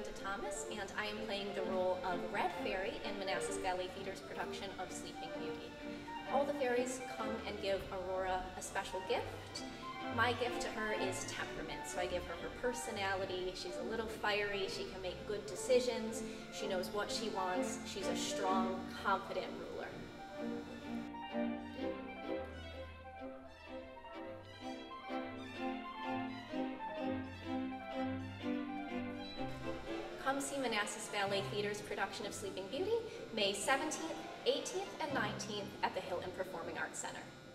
Amanda Thomas, and I am playing the role of Red Fairy in Manassas Ballet Theater's production of Sleeping Beauty. All the fairies come and give Aurora a special gift. My gift to her is temperament, so I give her her personality. She's a little fiery, she can make good decisions, she knows what she wants, she's a strong, confident ruler. Come see Manassas Ballet Theater's production of Sleeping Beauty, May 17th, 18th, and 19th at the Hilton Performing Arts Center.